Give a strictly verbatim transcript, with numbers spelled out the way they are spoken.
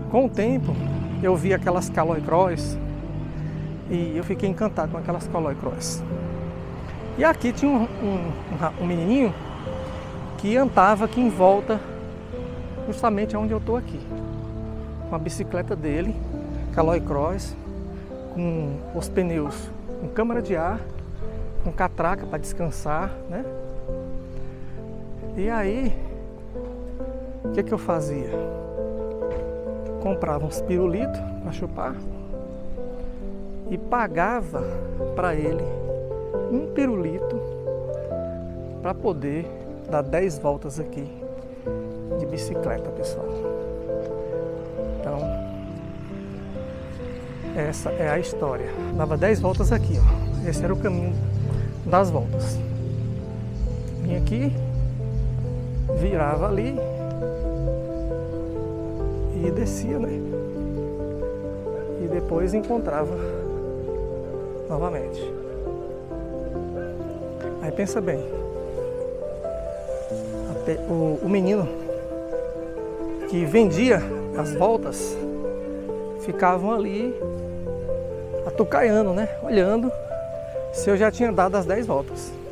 Com o tempo, eu vi aquelas Caloi Cross e eu fiquei encantado com aquelas Caloi Cross. E aqui tinha um, um, um menininho que andava aqui em volta, justamente onde eu estou aqui, com a bicicleta dele, Caloi Cross, com os pneus com câmara de ar, com catraca para descansar, né? E aí, o que que eu fazia? Comprava uns pirulitos para chupar e pagava para ele um pirulito para poder dar dez voltas aqui de bicicleta, pessoal. Então, essa é a história. Dava dez voltas aqui, ó. Esse era o caminho das voltas. Vinha aqui, virava ali e descia, né? E depois encontrava novamente. Aí pensa bem, o, o menino que vendia as voltas ficavam ali atucaiando, né? Olhando se eu já tinha dado as dez voltas.